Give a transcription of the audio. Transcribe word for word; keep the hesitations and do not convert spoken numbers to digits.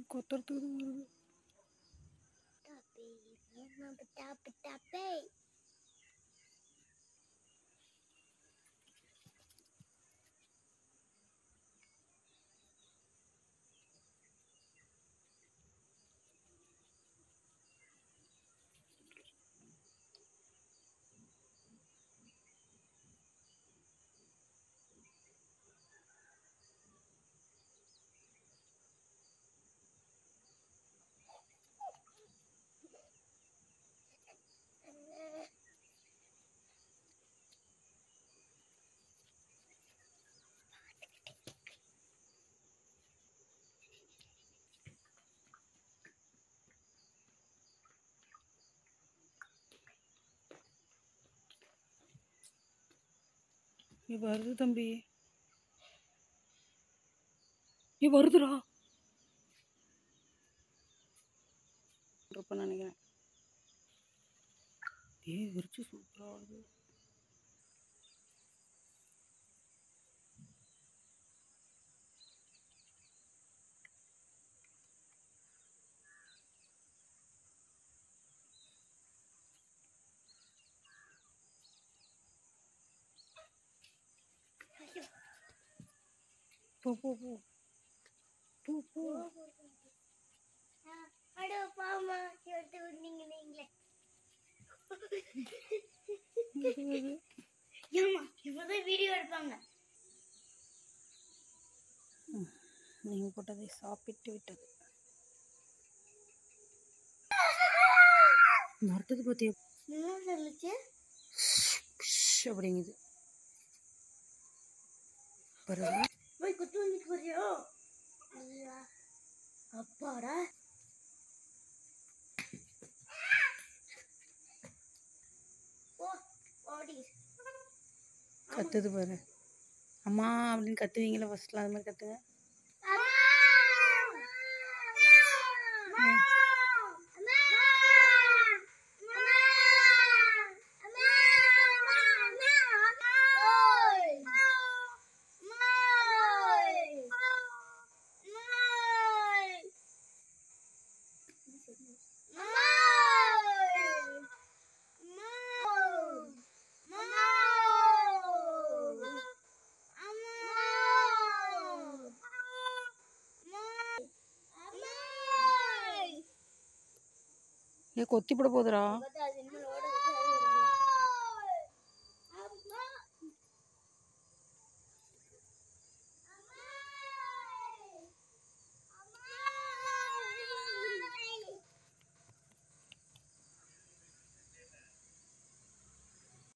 கொத்துறதுக்கு வருது. நீ வருது தம்பி, நீ வருதுடா இருப்ப நினைக்கிறேன். ஏ விரிச்சு சூப்பரா வருது. போ போ போ போ போ. அடோ பாமா கேட்டு நீங்க நீங்களே ஏமா இப்போதான் வீடியோ எடுப்பாங்க. நீங்கள் போட்டதை சாப்பிட்டு விட்டது. மறுத்தது பார்த்தியா சொல்லிச்சு அப்படிங்குது. பரவாயில்ல போய் குத்து வந்துட்டு போறியோ அப்பாடா. கத்துது பாரு. அம்மா அப்படின்னு கத்துவீங்களா ஃபர்ஸ்ட்லாம், அது மாதிரி கத்துங்க. ஏ கொத்தி போட போதுடா.